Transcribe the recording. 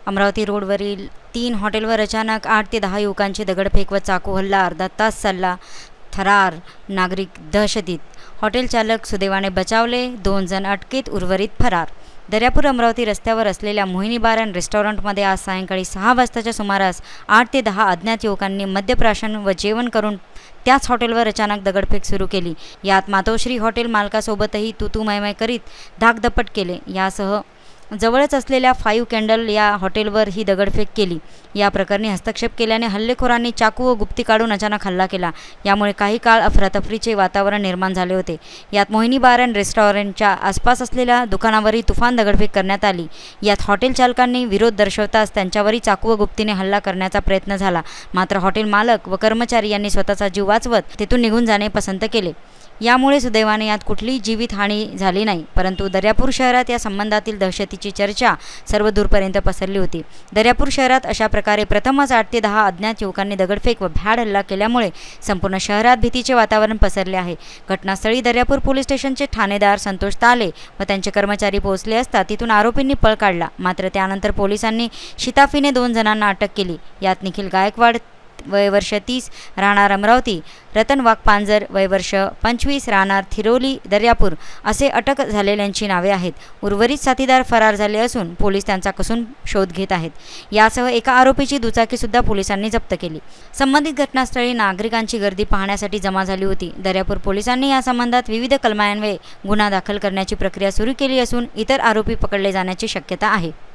अमरावती रोडवरील 3 हॉटेलवर अचानक 8 ते 10 युवकांची दगडफेक व चाकू हल्ला, अर्धा तास चालला. थरार, नागरिक दहशतीत. हॉटेल चालक सुदैवाने बचावले, 2 जण अटकेत, उर्वरित फरार. दर्यापूर अमरावती रस्त्यावर असलेल्या मोहिनी बार अँड रेस्टॉरंटमध्ये आज सायंकाळी 6 वाजताच्या सुमारास 8 ते 10 अज्ञात युवकांनी मद्यप्राशन व जेवण करून त्याच हॉटेलवर अचानक दगडफेक सुरू केली. यात मातोश्री हॉटेल मालकासोबतही तू मैमै करीत धाकदपट केले. यासह जवळच असलेल्या 5 कॅन्डल या हॉटेलवर ही दगडफेक केली. या प्रकरणी हस्तक्षेप केल्याने हल्लेखोरांनी चाकू व गुप्ती काढून अचानक हल्ला केला. यामुळे काही काळ अफरातफरीचे वातावरण निर्माण झाले होते. यात मोहिनी बार अँड रेस्टॉरंटच्या आसपास असलेल्या दुकानावरही तुफान दगडफेक करण्यात आली. यात हॉटेल चालकांनी विरोध दर्शवताच त्यांच्यावरही चाकू व गुप्तीने हल्ला करण्याचा प्रयत्न झाला. मात्र हॉटेल मालक व कर्मचारी यांनी स्वतःचा जीव वाचवत तेथून निघून जाणे पसंत केले. यामुळे सुदैवाने यात कुठलीही जीवितहानी झाली नाही. परंतु दर्यापूर शहरात या संबंधातील दहशतीची चर्चा सर्व दूरपर्यंत पसरली होती. दर्यापूर शहरात अशा प्रकारे प्रथमच 8 ते 10 अज्ञात युवकांनी दगडफेक व भ्याड हल्ला केल्यामुळे संपूर्ण शहरात भीतीचे वातावरण पसरले आहे. घटनास्थळी दर्यापूर पोलीस स्टेशनचे ठाणेदार संतोष ताले व त्यांचे कर्मचारी पोहोचले असता तिथून आरोपींनी पळ काढला. मात्र त्यानंतर पोलिसांनी शिताफीने 2 जणांना अटक केली. यात निखिल गायकवाड वय वर्ष 30 राहणार अमरावती, रतन वाघपांजर वय वर्ष 25 राहणार थिरोली दर्यापूर असे अटक झालेल्यांची नावे आहेत. उर्वरित साथीदार फरार झाले असून पोलीस त्यांचा कसून शोध घेत आहेत. यासह एका आरोपीची दुचाकी सुद्धा पोलिसांनी जप्त केली. संबंधित घटनास्थळी नागरिकांची गर्दी पाहण्यासाठी जमा झाली होती. दर्यापूर पोलिसांनी या संबंधात विविध कलमांन्वये गुन्हा दाखल करण्याची प्रक्रिया सुरू केली असून इतर आरोपी पकडले जाण्याची शक्यता आहे.